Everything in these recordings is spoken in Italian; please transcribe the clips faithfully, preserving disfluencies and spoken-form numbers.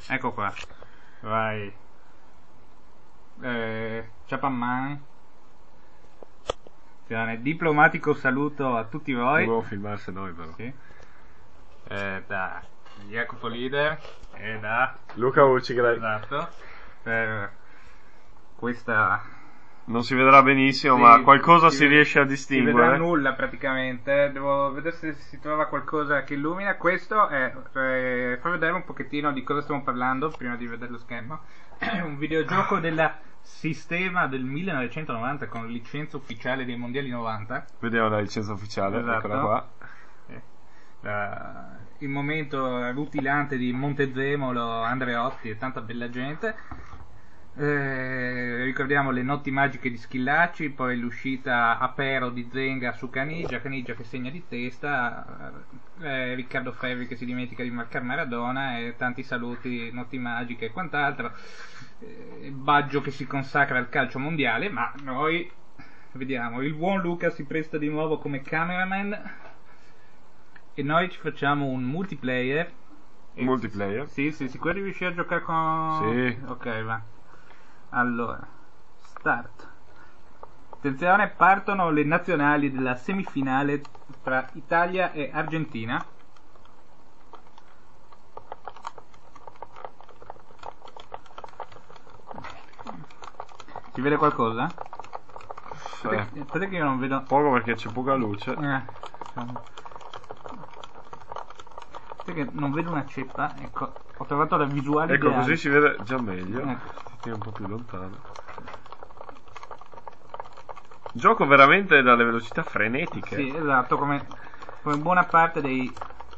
Ecco qua. Vai. Eh, Ciapamman. Diplomatico saluto a tutti voi. Dobbiamo filmarsi noi però. Sì. Eh, da Jacopo Leader e da Luca Uccigrei. Esatto. Per questa... Non si vedrà benissimo, Sì, ma qualcosa si, si vede- riesce a Si distinguere. vedrà nulla praticamente. Devo vedere se si trova qualcosa che illumina. Questo è eh, fa vedere un pochettino di cosa stiamo parlando prima di vedere lo schermo. Un videogioco della Sistema del millenovecentonovanta con licenza ufficiale dei mondiali novanta. Vediamo la licenza ufficiale, Esatto. eccola qua. Eh, la- il momento rutilante di Montezemolo, Andreotti e tanta bella gente. Eh, ricordiamo le notti magiche di Schillaci, poi l'uscita a pero di Zenga su Caniggia, Caniggia che segna di testa, eh, Riccardo Ferri che si dimentica di marcare Maradona e tanti saluti, notti magiche e quant'altro. Eh, Baggio che si consacra al calcio mondiale, ma noi vediamo, il buon Luca si presta di nuovo come cameraman e noi ci facciamo un multiplayer. E- Multiplayer? Sì, sì, sicuro di riuscire a giocare con... Sì. Ok, va. Allora, start. Attenzione, partono le nazionali della semifinale tra Italia e Argentina. Si vede qualcosa? Eh, Aspetta che io non vedo... poco perché c'è poca luce. Eh, perché non vedo una ceppa. Ecco, ho trovato la visuale Ecco, ideale. così si vede già meglio. Ecco. Tieni un po' più lontano. Gioco veramente dalle velocità frenetiche. Sì, esatto, come, come buona parte dei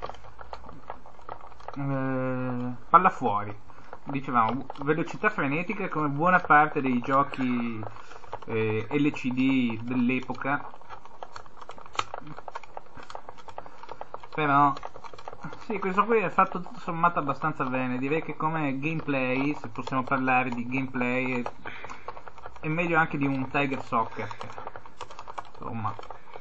eh, palla fuori. Dicevamo, velocità frenetiche come buona parte dei giochi eh, L C D dell'epoca. Però sì, questo qui è fatto tutto sommato abbastanza bene. Direi che come gameplay, se possiamo parlare di gameplay, è, è meglio anche di un Tiger Soccer. Insomma,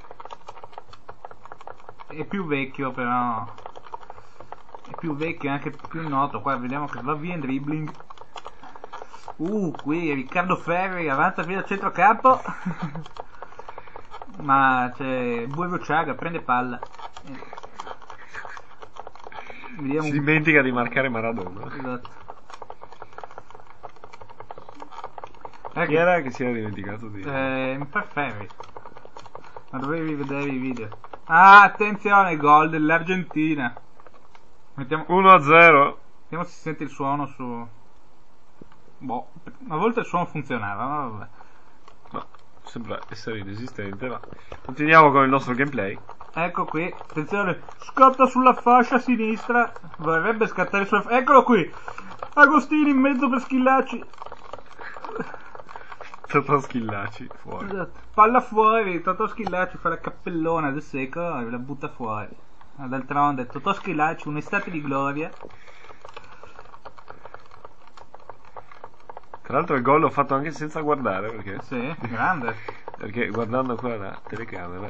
è più vecchio, però è più vecchio e anche più noto. Qua vediamo che va via in dribbling. Uh, qui Riccardo Ferri avanza via al centrocampo. Ma c'è Buevo Ciaga, prende palla. Vediamo Si un... dimentica di marcare Maradona. Esatto. Chi era che si era dimenticato di... Eh, mi pare Ferri. Ma dovevi vedere i video. Ah, attenzione, gol dell'Argentina. Mettiamo... uno a zero. Vediamo se si sente il suono su... Boh, una volta il suono funzionava, ma vabbè. Ma sembra essere inesistente, ma... Continuiamo con il nostro gameplay. Ecco qui, attenzione, scatta sulla fascia sinistra. Vorrebbe scattare sulla... Eccolo qui! Agostini in mezzo per Schillaci. Totò Schillaci, fuori. Esatto. Palla fuori, Totò Schillaci fa la cappellona del secolo e la butta fuori. Ma d'altronde, Totò Schillaci, un'estate di gloria. Tra l'altro il gol l'ho fatto anche senza guardare, perché... Sì, grande. Perché guardando qua la telecamera...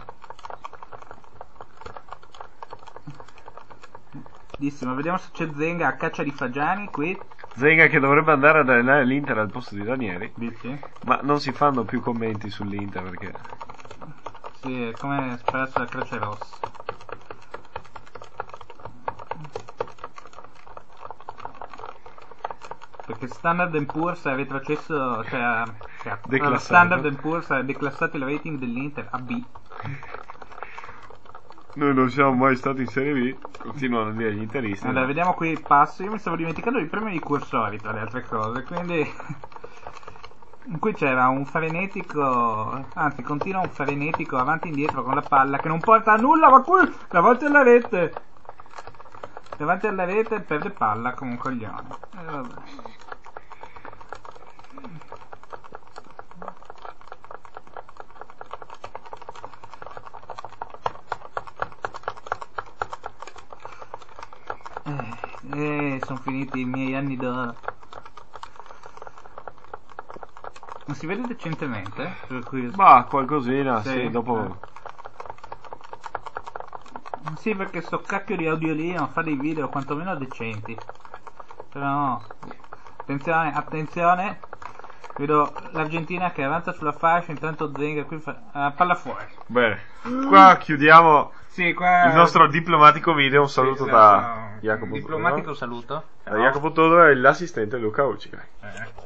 Bellissimo, vediamo se c'è Zenga a caccia di fagiani qui. Zenga che dovrebbe andare ad allenare l'Inter al posto di Ranieri. Dici? Ma non si fanno più commenti sull'Inter perché... Sì, è come spesso la Croce Rossa. Perché Standard and Poor's ha retrocesso, cioè ha, cioè, ha- Declassato. Standard and Poor's ha declassato il rating dell'Inter a B. Noi non siamo mai stati in Serie B, continuano a dire gli interisti. Allora, vediamo qui il passo. Io mi stavo dimenticando di premere i cursori tra le altre cose, quindi qui c'era un frenetico, anzi continua un frenetico avanti e indietro con la palla che non porta a nulla, ma qui davanti alla rete davanti alla rete perde palla come un coglione. Eh, vabbè. Eh, sono finiti i miei anni d'oro. Non si vede decentemente? Per cui... Ma qualcosina, sì, Sì, dopo... Sì, perché sto cacchio di audiolino fa dei video quantomeno decenti. Però no. Attenzione, attenzione. Vedo l'Argentina che avanza sulla fascia, intanto Zenga qui fa... ah, palla fuori. Bene, qua chiudiamo Sì, qua... il nostro diplomatico video. Un saluto Sì, da esatto. Jacopo Diplomatico Todoro. saluto. Da Jacopo Todoro e l'assistente Luca Ucica. Eh.